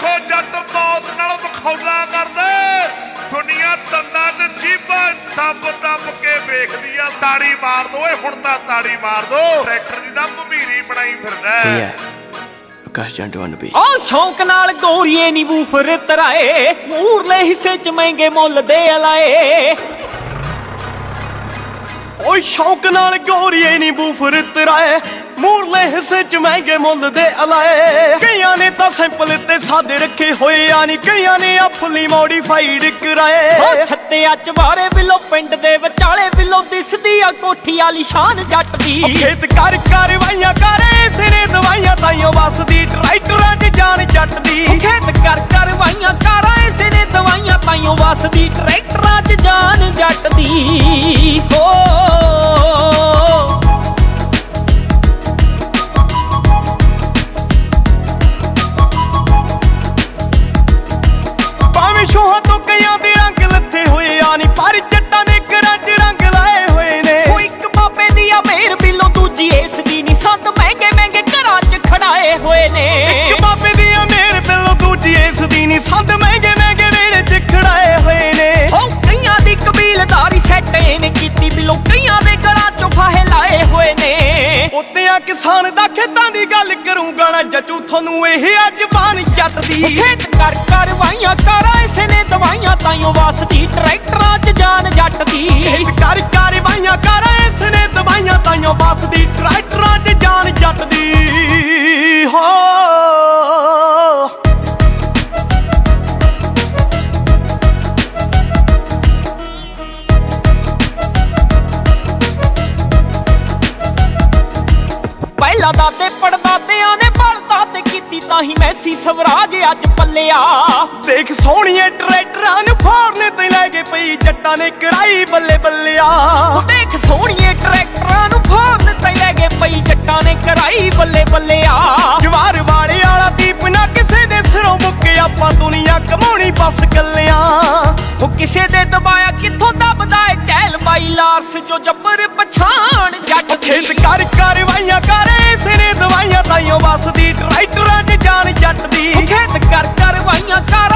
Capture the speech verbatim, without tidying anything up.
देखो जट मौत नाल मखौला करदे दुनिया दंदां च जीभां दब दब के वेखदी आ ताड़ी मार दो हुण तां ताड़ी मार दो ट्रैक्टर दी तां भमीरी बनाई फिरदा है आकाश जंट वन बी ओ शौक नाल गोरीए नी बूफर तराए मूरले हिस्से च महंगे मुल दे अलाए ओ शौक नाल गोरीए नी बूफर तराए मूरले हिस्से च महंगे मुल दे अलाए कईयां ने तां सैंपल ते सादे रखे होए यानी कईयां ने आ फुल्ली मॉडिफाइड कराए ओ छत्तिया चवारे बिलो पिंड दे विचाले बिलो दिसदी आ कोठी आली शान जट दी खेत कर करवाइयां करे सिरे दवाइयां ताइयों वसदी ट्रैक्टरां च जान जट दी खेत कर करवाइयां करे सिरे दवाइयां ताइयों वसदी ट्रैक्टरां च जान जट दी हो शोहां तो कईयां दे रंग लथे होए यानी पर जट्टां ने घरां च रंग लाए होए ने ओ इक बाबे दी आ मेहर बिलो दूजी इस दी नी संद महंगे महंगे घरां च खड़ाए होए ने इक बाबे दी आ मेहर बिलो दूजी इस दी नी संद महंगे महंगे वेड़े च खड़ाए होए ने ओ कईयां दी कबीलदारी सैट ने कीती बिलो कईयां दे गलां चों फाहे लाए होए ने उत्तेयां किसान दा खेतां दी गल करूंगा ना जचू थानू इह अजबान जट दी खेत कर करवाइयां करा इसने दवाइयां ताइयों वसदी ट्रैक्टरां च जान जट दी खेत कर करवाइयां करा इसने दवाइयां ताइयों वसदी ट्रैक्टरां च जान जट दी हो पहला दादे पड़दादियां ने बलदादे कीती ताही मैसी स्वराज अज पल्लिया देख सोहणिए ट्रैक्टरां नूं फोड़ने ते लै गए पई जट्टां ने कराई बल्ले बल्लिया देख सोहणिए ट्रैक्टरां नूं फोड़ने ते लै गए पई जट्टां ने कराई बल्ले बल्लिया जवार वाले वाला दीप ना किसे दे सिरों मुक्के आपां दुनिया कमाउणी बस गल्लियां ओ किसे दे दबाया कित्थों दबदा ए चैल बाई लार्स जो जबर पछाण जट खेत कर करवाइयां करे इसने दवाइयां ताइयों वसदी ट्रैक्टरां च जान जट दी खेत कर करवाइयां कर